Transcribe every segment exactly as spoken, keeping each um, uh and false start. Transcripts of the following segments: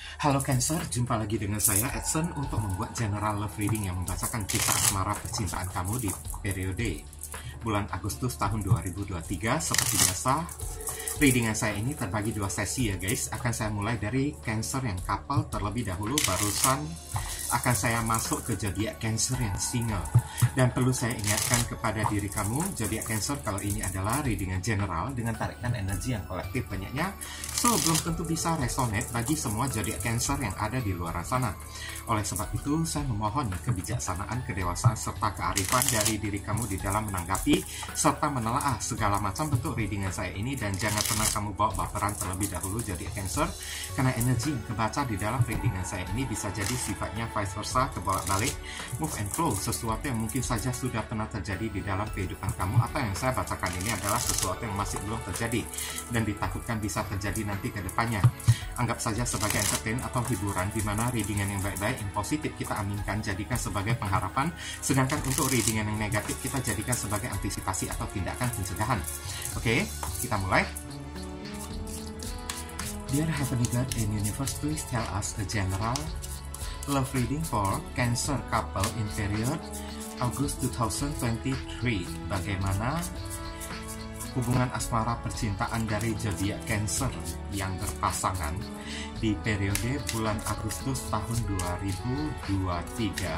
Halo Cancer, jumpa lagi dengan saya Edson untuk membuat general love reading yang membacakan kisah asmara percintaan kamu di periode bulan Agustus tahun dua ribu dua puluh tiga. Seperti biasa, readingan saya ini terbagi dua sesi ya guys. Akan saya mulai dari Cancer yang couple terlebih dahulu, barusan akan saya masuk ke zodiak Cancer yang single. Dan perlu saya ingatkan kepada diri kamu, zodiak Cancer, kalau ini adalah readingan general dengan tarikan energi yang kolektif banyaknya, so belum tentu bisa resonate bagi semua zodiak Cancer yang ada di luar sana. Oleh sebab itu, saya memohon kebijaksanaan, kedewasaan, serta kearifan dari diri kamu di dalam menanggapi serta menelaah segala macam bentuk readingan saya ini, dan jangan pernah kamu bawa baperan terlebih dahulu zodiak Cancer, karena energi yang kebaca di dalam readingan saya ini bisa jadi sifatnya vice versa, kebolak-balik, move and flow, sesuatu yang mungkin saja sudah pernah terjadi di dalam kehidupan kamu, atau yang saya bacakan ini adalah sesuatu yang masih belum terjadi dan ditakutkan bisa terjadi nanti ke depannya. Anggap saja sebagai entertain atau hiburan, di mana readingan yang baik-baik, yang positif kita aminkan, jadikan sebagai pengharapan, sedangkan untuk readingan yang negatif kita jadikan sebagai antisipasi atau tindakan pencegahan. Oke, kita mulai. Dear Heavenly God and Universe, please tell us a general love reading for Cancer couple in period August dua ribu dua puluh tiga. Bagaimana hubungan asmara percintaan dari zodiak Cancer yang berpasangan di periode bulan Agustus tahun dua ribu dua puluh tiga.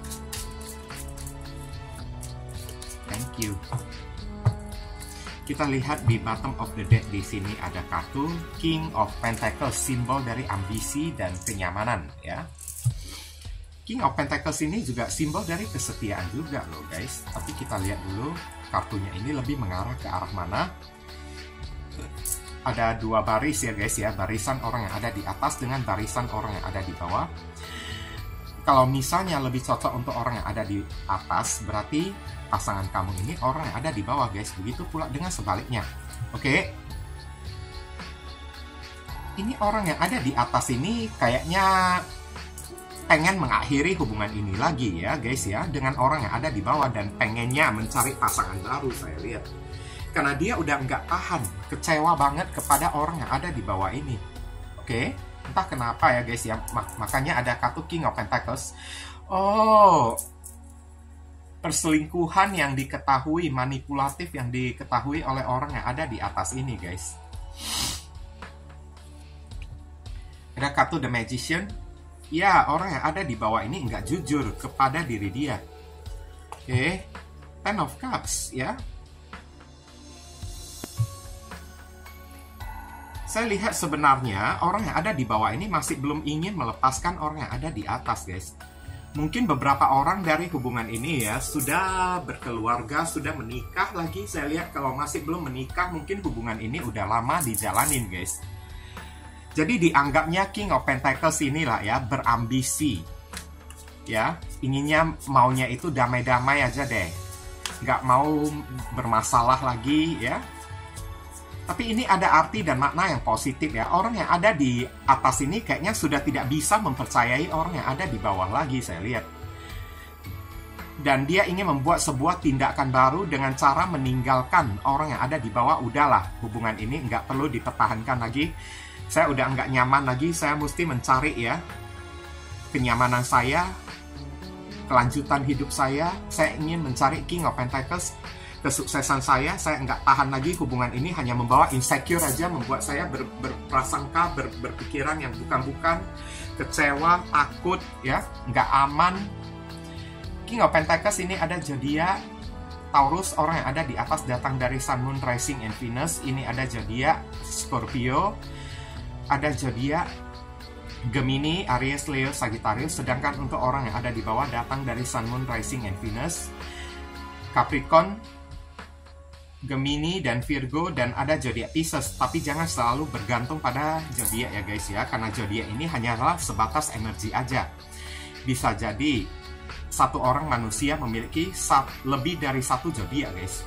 Thank you. Kita lihat di bottom of the deck di sini ada kartu King of Pentacles, simbol dari ambisi dan kenyamanan ya. King of Pentacles ini juga simbol dari kesetiaan juga loh guys. Tapi kita lihat dulu kartunya ini lebih mengarah ke arah mana. Ada dua baris ya guys ya, barisan orang yang ada di atas dengan barisan orang yang ada di bawah. Kalau misalnya lebih cocok untuk orang yang ada di atas, berarti pasangan kamu ini orang yang ada di bawah guys. Begitu pula dengan sebaliknya. Oke. Ini orang yang ada di atas ini kayaknya pengen mengakhiri hubungan ini lagi ya guys ya, dengan orang yang ada di bawah, dan pengennya mencari pasangan baru saya lihat. Karena dia udah nggak tahan, kecewa banget kepada orang yang ada di bawah ini. Oke, entah kenapa ya guys ya, makanya ada kartu King of Pentacles. Oh, perselingkuhan yang diketahui, manipulatif yang diketahui oleh orang yang ada di atas ini guys. Ada kartu The Magician. Ya, orang yang ada di bawah ini nggak jujur kepada diri dia. Oke, okay. Ten of Cups ya. Saya lihat sebenarnya orang yang ada di bawah ini masih belum ingin melepaskan orang yang ada di atas guys. Mungkin beberapa orang dari hubungan ini ya sudah berkeluarga, sudah menikah lagi. Saya lihat kalau masih belum menikah, mungkin hubungan ini udah lama dijalanin guys. Jadi dianggapnya King of Pentacles inilah ya, berambisi. Ya, inginnya maunya itu damai-damai aja deh. Nggak mau bermasalah lagi ya. Tapi ini ada arti dan makna yang positif ya. Orang yang ada di atas ini kayaknya sudah tidak bisa mempercayai orang yang ada di bawah lagi saya lihat. Dan dia ingin membuat sebuah tindakan baru dengan cara meninggalkan orang yang ada di bawah. Udahlah, hubungan ini nggak perlu dipertahankan lagi. Saya udah nggak nyaman lagi, saya mesti mencari ya kenyamanan saya, kelanjutan hidup saya. Saya ingin mencari King of Pentacles, kesuksesan saya. Saya nggak tahan lagi hubungan ini hanya membawa insecure aja, membuat saya ber, berprasangka, ber, berpikiran yang bukan-bukan, kecewa, takut ya, nggak aman. King of Pentacles ini ada zodiak Taurus, orang yang ada di atas datang dari Sun, Moon, Rising, and Venus. Ini ada zodiak Scorpio, ada zodiak Gemini, Aries, Leo, Sagittarius. Sedangkan untuk orang yang ada di bawah datang dari Sun, Moon, Rising, and Venus, Capricorn, Gemini, dan Virgo. Dan ada zodiak Pisces. Tapi jangan selalu bergantung pada zodiak ya guys ya, karena zodiak ini hanyalah sebatas energi aja. Bisa jadi satu orang manusia memiliki lebih dari satu zodiak guys.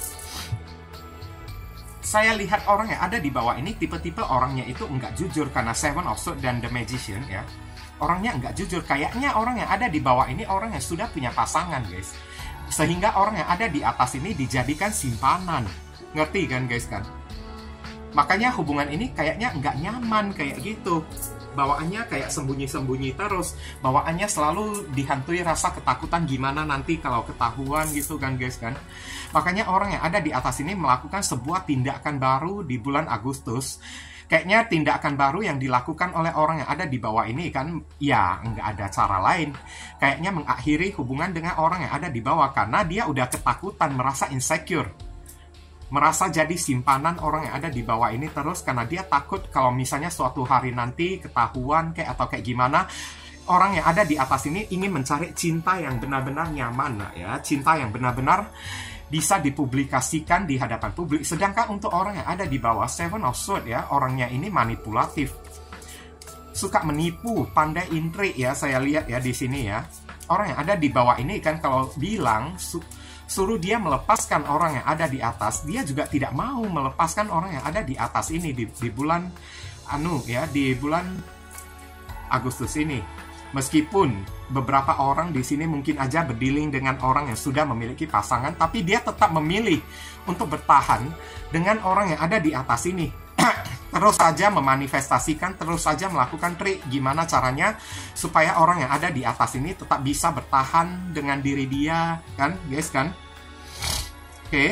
Saya lihat orang yang ada di bawah ini tipe-tipe orangnya itu nggak jujur, karena Seven of Swords dan The Magician ya. Orangnya nggak jujur, kayaknya orang yang ada di bawah ini orang yang sudah punya pasangan guys. Sehingga orang yang ada di atas ini dijadikan simpanan. Ngerti kan guys kan? Makanya hubungan ini kayaknya nggak nyaman kayak gitu. bawaannya kayak sembunyi-sembunyi terus, bawaannya selalu dihantui rasa ketakutan gimana nanti kalau ketahuan gitu kan guys kan. Makanya orang yang ada di atas ini melakukan sebuah tindakan baru di bulan Agustus. Kayaknya tindakan baru yang dilakukan oleh orang yang ada di bawah ini kan, ya nggak ada cara lain. Kayaknya mengakhiri hubungan dengan orang yang ada di bawah karena dia udah ketakutan, merasa insecure. Merasa jadi simpanan orang yang ada di bawah ini terus karena dia takut kalau misalnya suatu hari nanti ketahuan kayak atau kayak gimana. Orang yang ada di atas ini ingin mencari cinta yang benar-benar nyaman, nah ya, cinta yang benar-benar bisa dipublikasikan di hadapan publik. Sedangkan untuk orang yang ada di bawah Seven of Swords ya, orangnya ini manipulatif, suka menipu, pandai intrik ya. Saya lihat ya di sini ya, orang yang ada di bawah ini kan kalau bilang su suruh dia melepaskan orang yang ada di atas, dia juga tidak mau melepaskan orang yang ada di atas ini di, di bulan anu ya, di bulan Agustus ini. Meskipun beberapa orang di sini mungkin aja berdealing dengan orang yang sudah memiliki pasangan, tapi dia tetap memilih untuk bertahan dengan orang yang ada di atas ini. Terus saja memanifestasikan, terus saja melakukan trik gimana caranya supaya orang yang ada di atas ini tetap bisa bertahan dengan diri dia, kan guys kan? Oke. Okay.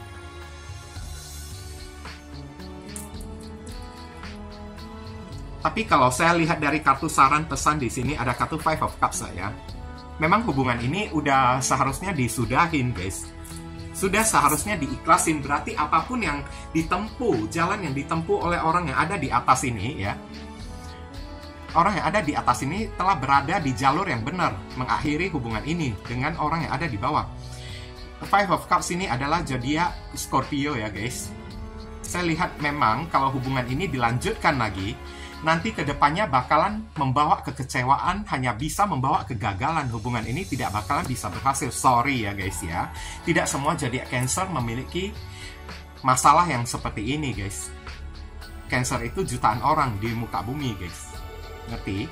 Tapi kalau saya lihat dari kartu saran pesan di sini ada kartu Five of Cups saya. Memang hubungan ini udah seharusnya disudahin, guys. Sudah seharusnya diikhlasin. Berarti apapun yang ditempuh, jalan yang ditempuh oleh orang yang ada di atas ini ya. Orang yang ada di atas ini telah berada di jalur yang benar mengakhiri hubungan ini dengan orang yang ada di bawah. Five of Cups ini adalah zodiak Scorpio ya, guys. Saya lihat memang kalau hubungan ini dilanjutkan lagi, nanti kedepannya bakalan membawa kekecewaan, hanya bisa membawa kegagalan. Hubungan ini tidak bakalan bisa berhasil. Sorry ya guys ya. Tidak semua zodiak Cancer memiliki masalah yang seperti ini guys. Cancer itu jutaan orang di muka bumi guys. Ngerti?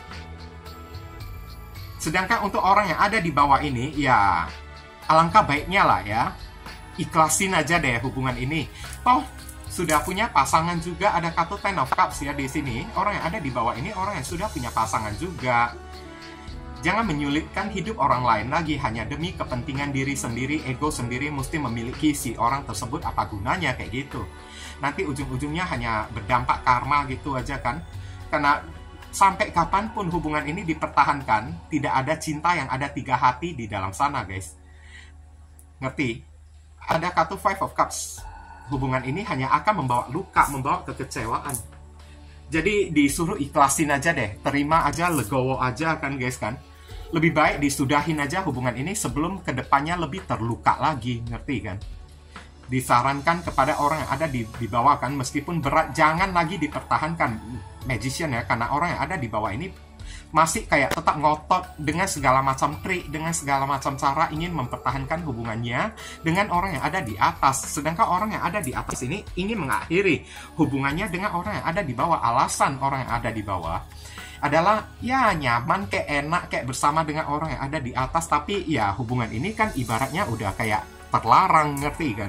Sedangkan untuk orang yang ada di bawah ini, ya alangkah baiknya lah ya, ikhlasin aja deh hubungan ini. Toh sudah punya pasangan juga, ada kartu Ten of Cups ya di sini. Orang yang ada di bawah ini orang yang sudah punya pasangan juga. Jangan menyulitkan hidup orang lain lagi hanya demi kepentingan diri sendiri, ego sendiri mesti memiliki si orang tersebut, apa gunanya kayak gitu. Nanti ujung-ujungnya hanya berdampak karma gitu aja kan. Karena sampai kapanpun hubungan ini dipertahankan, tidak ada cinta yang ada tiga hati di dalam sana guys. Ngerti? Ada kartu Five of Cups. Hubungan ini hanya akan membawa luka, membawa kekecewaan. Jadi disuruh ikhlasin aja deh, terima aja, legowo aja kan guys kan. Lebih baik disudahin aja hubungan ini sebelum kedepannya lebih terluka lagi, ngerti kan? Disarankan kepada orang yang ada di, di bawah kan, meskipun berat, jangan lagi dipertahankan Magician ya, karena orang yang ada di bawah ini masih kayak tetap ngotot dengan segala macam trik, dengan segala macam cara ingin mempertahankan hubungannya dengan orang yang ada di atas. Sedangkan orang yang ada di atas ini ingin mengakhiri hubungannya dengan orang yang ada di bawah. Alasan orang yang ada di bawah adalah ya nyaman, kayak enak, kayak bersama dengan orang yang ada di atas. Tapi ya hubungan ini kan ibaratnya udah kayak terlarang, ngerti kan?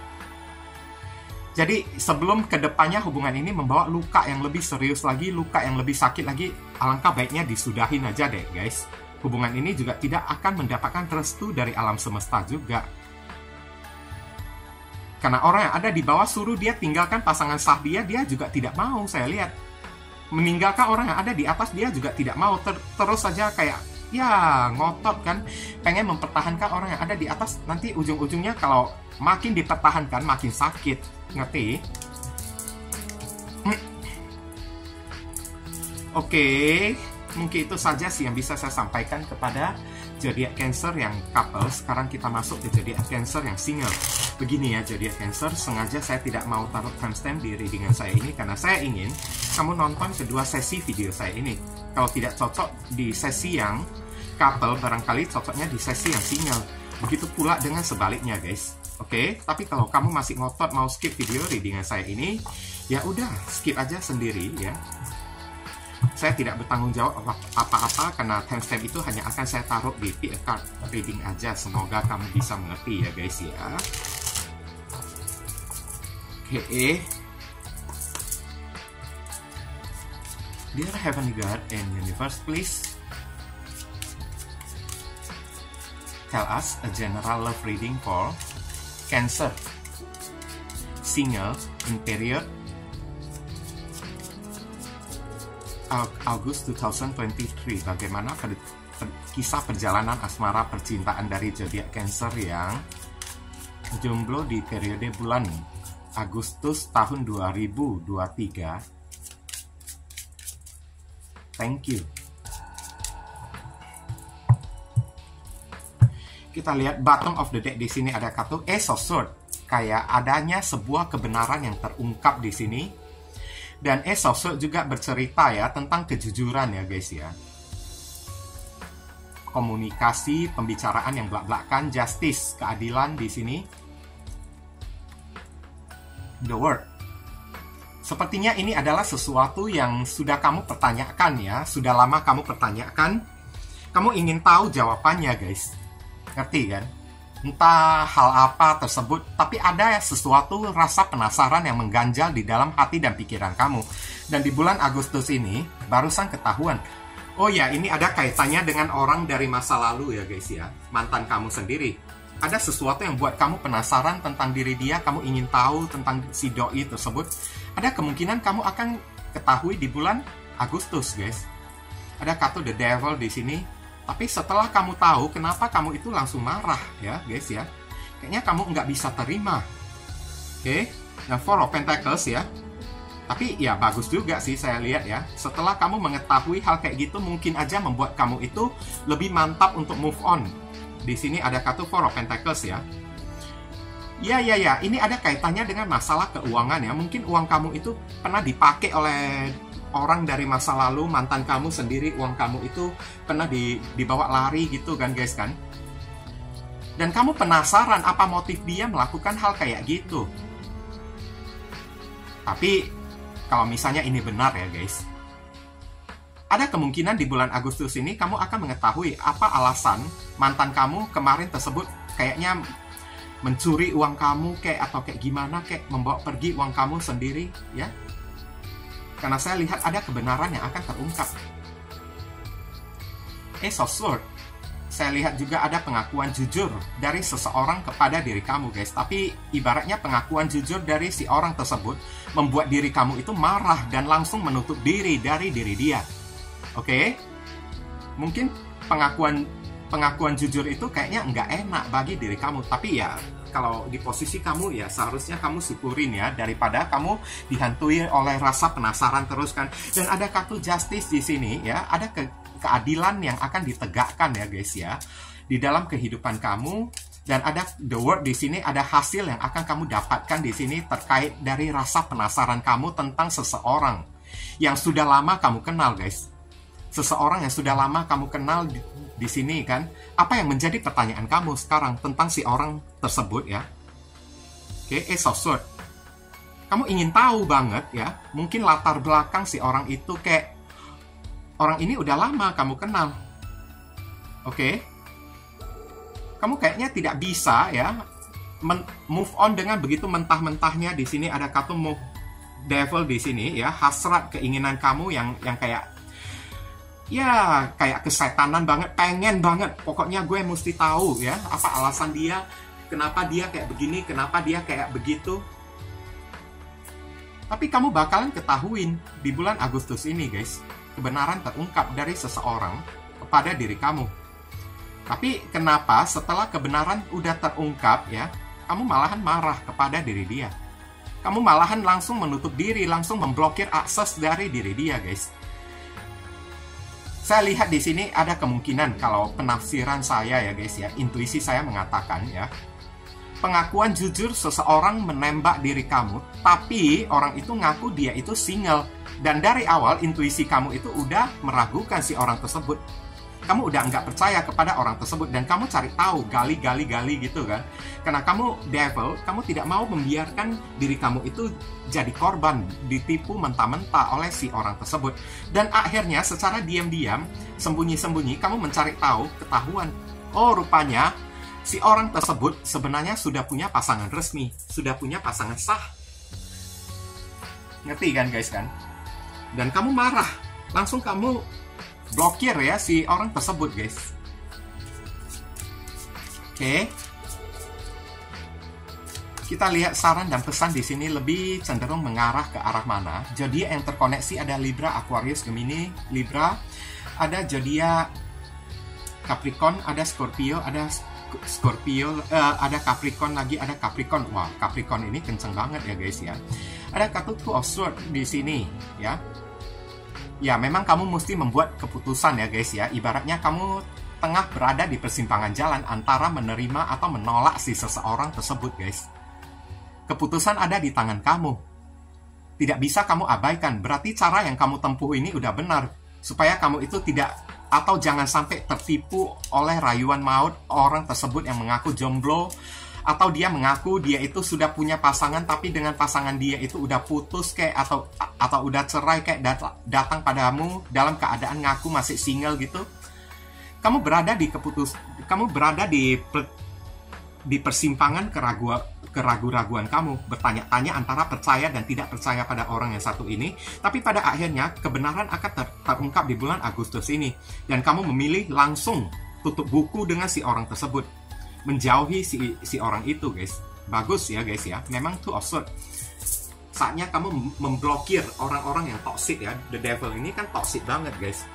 Jadi sebelum kedepannya hubungan ini membawa luka yang lebih serius lagi, luka yang lebih sakit lagi, alangkah baiknya disudahin aja deh guys. Hubungan ini juga tidak akan mendapatkan restu dari alam semesta juga. Karena orang yang ada di bawah suruh dia tinggalkan pasangan sah dia, dia juga tidak mau, saya lihat. Meninggalkan orang yang ada di atas dia juga tidak mau, Ter terus saja kayak ya ngotot kan, pengen mempertahankan orang yang ada di atas. Nanti ujung-ujungnya kalau makin dipertahankan makin sakit, ngerti? Oke, mungkin itu saja sih yang bisa saya sampaikan kepada zodiak Cancer yang couple. Sekarang kita masuk ke zodiak Cancer yang single. Begini ya zodiak Cancer, sengaja saya tidak mau taruh timestamp di readingan saya ini karena saya ingin kamu nonton kedua sesi video saya ini. Kalau tidak cocok di sesi yang couple, barangkali cocoknya di sesi yang single. Begitu pula dengan sebaliknya guys. Oke, okay? Tapi kalau kamu masih ngotot mau skip video readingan saya ini, ya udah skip aja sendiri ya. Saya tidak bertanggung jawab apa-apa karena timestamp itu hanya akan saya taruh di P F card reading aja. Semoga kamu bisa mengerti ya guys ya. Oke. Okay. Dear Heavenly God and Universe, please tell us a general love reading for Cancer, single, in period August dua ribu dua puluh tiga. Bagaimana per, per, kisah perjalanan asmara percintaan dari zodiak Cancer yang jomblo di periode bulan Agustus tahun dua ribu dua puluh tiga? Thank you. Kita lihat bottom of the deck di sini ada kartu Ace of Swords, kayak adanya sebuah kebenaran yang terungkap di sini. Dan Ace of Swords juga bercerita ya tentang kejujuran ya guys ya. Komunikasi, pembicaraan yang belak-belakan, justice, keadilan di sini. The World. Sepertinya ini adalah sesuatu yang sudah kamu pertanyakan ya, sudah lama kamu pertanyakan. Kamu ingin tahu jawabannya guys. Ngerti kan? Entah hal apa tersebut, tapi ada sesuatu rasa penasaran yang mengganjal di dalam hati dan pikiran kamu. Dan di bulan Agustus ini, barusan ketahuan. Oh ya, ini ada kaitannya dengan orang dari masa lalu ya guys ya. Mantan kamu sendiri. Ada sesuatu yang buat kamu penasaran tentang diri dia, kamu ingin tahu tentang si doi tersebut. Ada kemungkinan kamu akan ketahui di bulan Agustus guys. Ada kartu The Devil di sini. Tapi setelah kamu tahu, kenapa kamu itu langsung marah ya guys ya. Kayaknya kamu nggak bisa terima. Oke, okay? Nah Four of Pentacles ya. Tapi ya bagus juga sih saya lihat ya. Setelah kamu mengetahui hal kayak gitu, mungkin aja membuat kamu itu lebih mantap untuk move on. Di sini ada kartu Four of Pentacles ya. Ya, ya, ya. Ini ada kaitannya dengan masalah keuangan ya. Mungkin uang kamu itu pernah dipakai oleh orang dari masa lalu, mantan kamu sendiri. Uang kamu itu pernah di, dibawa lari gitu kan guys kan. Dan kamu penasaran apa motif dia melakukan hal kayak gitu. Tapi kalau misalnya ini benar ya guys, ada kemungkinan di bulan Agustus ini kamu akan mengetahui apa alasan mantan kamu kemarin tersebut kayaknya mencuri uang kamu kayak atau kayak gimana kayak membawa pergi uang kamu sendiri ya. Karena saya lihat ada kebenaran yang akan terungkap. Ace of Swords. Saya lihat juga ada pengakuan jujur dari seseorang kepada diri kamu guys. Tapi ibaratnya pengakuan jujur dari si orang tersebut membuat diri kamu itu marah dan langsung menutup diri dari diri dia. Oke, okay? Mungkin pengakuan pengakuan jujur itu kayaknya nggak enak bagi diri kamu. Tapi ya, kalau di posisi kamu ya seharusnya kamu syukurin ya, daripada kamu dihantui oleh rasa penasaran terus kan. Dan ada kartu Justice di sini ya, ada ke keadilan yang akan ditegakkan ya guys ya di dalam kehidupan kamu. Dan ada The World di sini, ada hasil yang akan kamu dapatkan di sini terkait dari rasa penasaran kamu tentang seseorang yang sudah lama kamu kenal guys. Seseorang yang sudah lama kamu kenal di, di sini kan. Apa yang menjadi pertanyaan kamu sekarang tentang si orang tersebut ya. Oke, okay, Ace of Swords. Kamu ingin tahu banget ya, mungkin latar belakang si orang itu kayak orang ini udah lama kamu kenal. Oke. Okay? Kamu kayaknya tidak bisa ya move on dengan begitu mentah-mentahnya. Di sini ada kartu move Devil di sini ya, hasrat keinginan kamu yang yang kayak ya kayak kesetanan banget, pengen banget. Pokoknya gue mesti tahu ya, apa alasan dia, kenapa dia kayak begini, kenapa dia kayak begitu. Tapi kamu bakalan ketahuin di bulan Agustus ini guys, kebenaran terungkap dari seseorang kepada diri kamu. Tapi kenapa setelah kebenaran udah terungkap ya, kamu malahan marah kepada diri dia. Kamu malahan langsung menutup diri, langsung memblokir akses dari diri dia guys. Saya lihat di sini ada kemungkinan, kalau penafsiran saya ya guys ya, intuisi saya mengatakan ya, pengakuan jujur seseorang menembak diri kamu, tapi orang itu ngaku dia itu single. Dan dari awal intuisi kamu itu udah meragukan si orang tersebut. Kamu udah nggak percaya kepada orang tersebut dan kamu cari tahu, gali-gali-gali gitu kan. Karena kamu devil, kamu tidak mau membiarkan diri kamu itu jadi korban, ditipu mentah-mentah oleh si orang tersebut. Dan akhirnya secara diam-diam, sembunyi-sembunyi, kamu mencari tahu, ketahuan. Oh, rupanya si orang tersebut sebenarnya sudah punya pasangan resmi, sudah punya pasangan sah. Ngerti kan guys kan? Dan kamu marah. langsung kamu blokir ya si orang tersebut, guys. Oke. Kita lihat saran dan pesan di sini lebih cenderung mengarah ke arah mana. Zodiak yang terkoneksi ada Libra, Aquarius, Gemini, Libra, ada zodiak Capricorn, ada Scorpio, ada Scorpio, uh, ada Capricorn lagi, ada Capricorn. Wah, Capricorn ini kenceng banget ya guys ya. Ada kartu Two of Swords di sini ya. Ya, memang kamu mesti membuat keputusan ya guys ya. Ibaratnya kamu tengah berada di persimpangan jalan antara menerima atau menolak si seseorang tersebut, guys. Keputusan ada di tangan kamu. Tidak bisa kamu abaikan. Berarti cara yang kamu tempuh ini udah benar. Supaya kamu itu tidak, atau jangan sampai tertipu oleh rayuan maut orang tersebut yang mengaku jomblo, atau dia mengaku dia itu sudah punya pasangan, tapi dengan pasangan dia itu udah putus kayak, atau atau udah cerai kayak dat datang padamu dalam keadaan ngaku masih single gitu. Kamu berada di keputus, kamu berada di di persimpangan keraguan keraguan-raguan kamu, bertanya-tanya antara percaya dan tidak percaya pada orang yang satu ini, tapi pada akhirnya kebenaran akan ter terungkap di bulan Agustus ini, dan kamu memilih langsung tutup buku dengan si orang tersebut, menjauhi si, si orang itu, guys. Bagus ya guys ya, memang Two of Swords. Saatnya kamu memblokir orang-orang yang toxic ya, the devil ini kan toxic banget guys.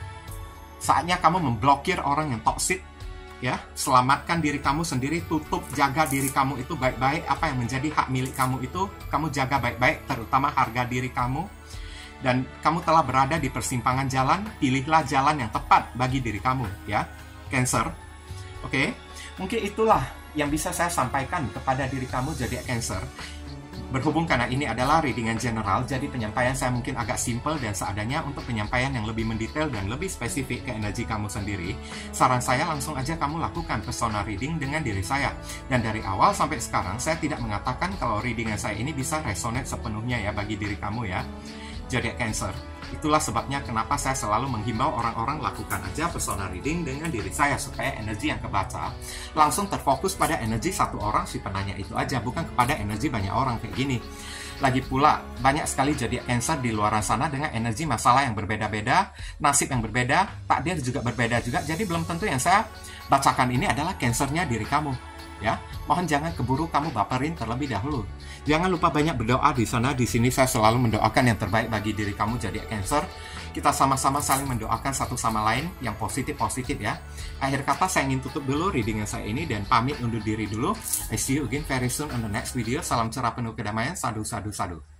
Saatnya kamu memblokir orang yang toxic. Ya, selamatkan diri kamu sendiri, tutup, jaga diri kamu itu baik-baik. Apa yang menjadi hak milik kamu itu, kamu jaga baik-baik, terutama harga diri kamu. Dan kamu telah berada di persimpangan jalan, pilihlah jalan yang tepat bagi diri kamu, ya, Cancer. Oke, mungkin itulah yang bisa saya sampaikan kepada diri kamu, zodiak Cancer. Berhubung karena ini adalah readingan general, jadi penyampaian saya mungkin agak simple dan seadanya. Untuk penyampaian yang lebih mendetail dan lebih spesifik ke energi kamu sendiri, saran saya langsung aja kamu lakukan personal reading dengan diri saya. Dan dari awal sampai sekarang, saya tidak mengatakan kalau readingan saya ini bisa resonate sepenuhnya ya bagi diri kamu ya, zodiak Cancer. Itulah sebabnya kenapa saya selalu menghimbau orang-orang lakukan aja personal reading dengan diri saya, supaya energi yang kebaca langsung terfokus pada energi satu orang si penanya itu aja, bukan kepada energi banyak orang kayak gini. Lagi pula, banyak sekali zodiak Cancer di luar sana dengan energi masalah yang berbeda-beda, nasib yang berbeda, takdir juga berbeda juga. Jadi belum tentu yang saya bacakan ini adalah Cancernya diri kamu. Ya, mohon jangan keburu kamu baperin terlebih dahulu. Jangan lupa banyak berdoa di sana. Di sini saya selalu mendoakan yang terbaik bagi diri kamu zodiak Cancer. Kita sama-sama saling mendoakan satu sama lain yang positif-positif ya. Akhir kata saya ingin tutup dulu readingan saya ini dan pamit undur diri dulu. I see you again very soon on the next video. Salam cerah penuh kedamaian. Sadu, sadu, sadu.